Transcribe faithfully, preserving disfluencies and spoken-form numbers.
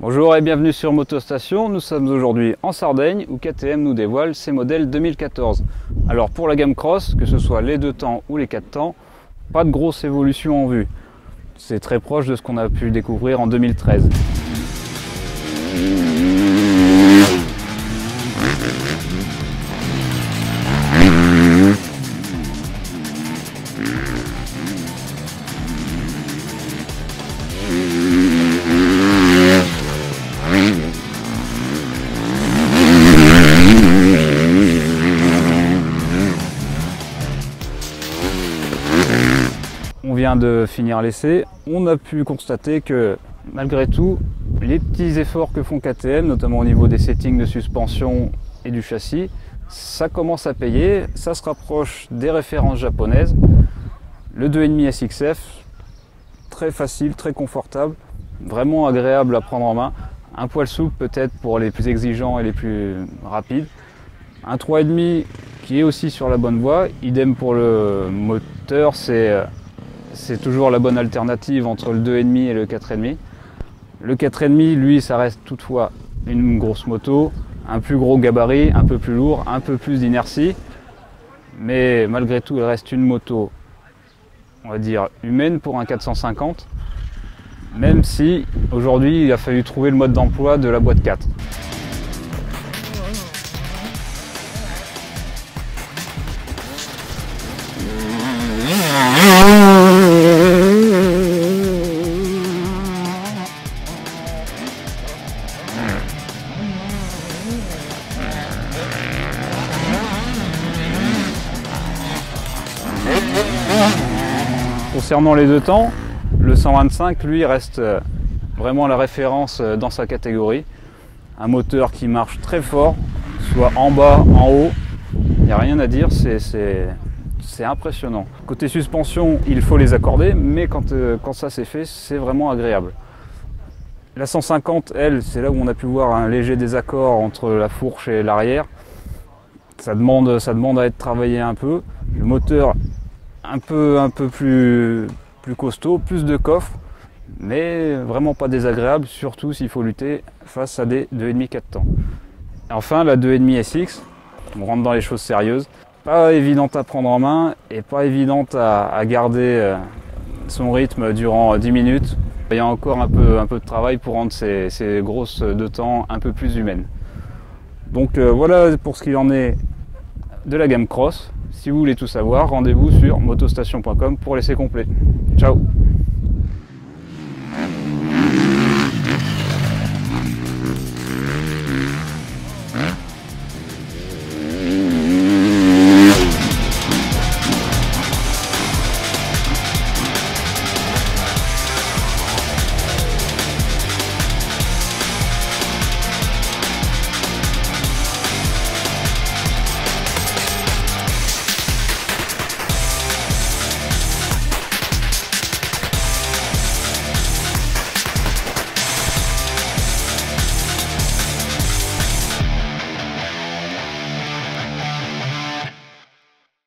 Bonjour et bienvenue sur Motostation. Nous sommes aujourd'hui en Sardaigne où K T M nous dévoile ses modèles deux mille quatorze. Alors pour la gamme Cross, que ce soit les deux temps ou les quatre temps, pas de grosse évolution en vue. C'est très proche de ce qu'on a pu découvrir en deux mille treize. On vient de finir l'essai, on a pu constater que malgré tout, les petits efforts que font K T M, notamment au niveau des settings de suspension et du châssis, ça commence à payer, ça se rapproche des références japonaises. Le deux virgule cinq S X F, très facile, très confortable, vraiment agréable à prendre en main. Un poil souple peut-être pour les plus exigeants et les plus rapides. Un trois virgule cinq qui est aussi sur la bonne voie, idem pour le moteur, c'est c'est toujours la bonne alternative entre le deux virgule cinq et le quatre virgule cinq. Le quatre virgule cinq, lui, ça reste toutefois une grosse moto, un plus gros gabarit, un peu plus lourd, un peu plus d'inertie. Mais malgré tout, il reste une moto, on va dire, humaine pour un quatre cent cinquante. Même si, aujourd'hui, il a fallu trouver le mode d'emploi de la boîte quatre. Concernant les deux temps, le cent vingt-cinq, lui, reste vraiment la référence dans sa catégorie. Un moteur qui marche très fort, soit en bas, en haut, il n'y a rien à dire, c'est impressionnant. Côté suspension, il faut les accorder, mais quand, euh, quand ça c'est fait, c'est vraiment agréable. La cent cinquante, elle, c'est là où on a pu voir un léger désaccord entre la fourche et l'arrière. Ça demande, ça demande à être travaillé un peu. Le moteur un peu, un peu plus, plus costaud, plus de coffre, mais vraiment pas désagréable, surtout s'il faut lutter face à des deux virgule cinq quatre temps. Et enfin, la deux virgule cinq S X, on rentre dans les choses sérieuses. Pas évidente à prendre en main et pas évidente à, à garder son rythme durant dix minutes. Il y a encore un peu, un peu de travail pour rendre ces, ces grosses deux temps un peu plus humaines. Donc euh, voilà pour ce qu'il en est de la gamme Cross. Si vous voulez tout savoir, rendez-vous sur motostation point com pour l'essai complet. Ciao!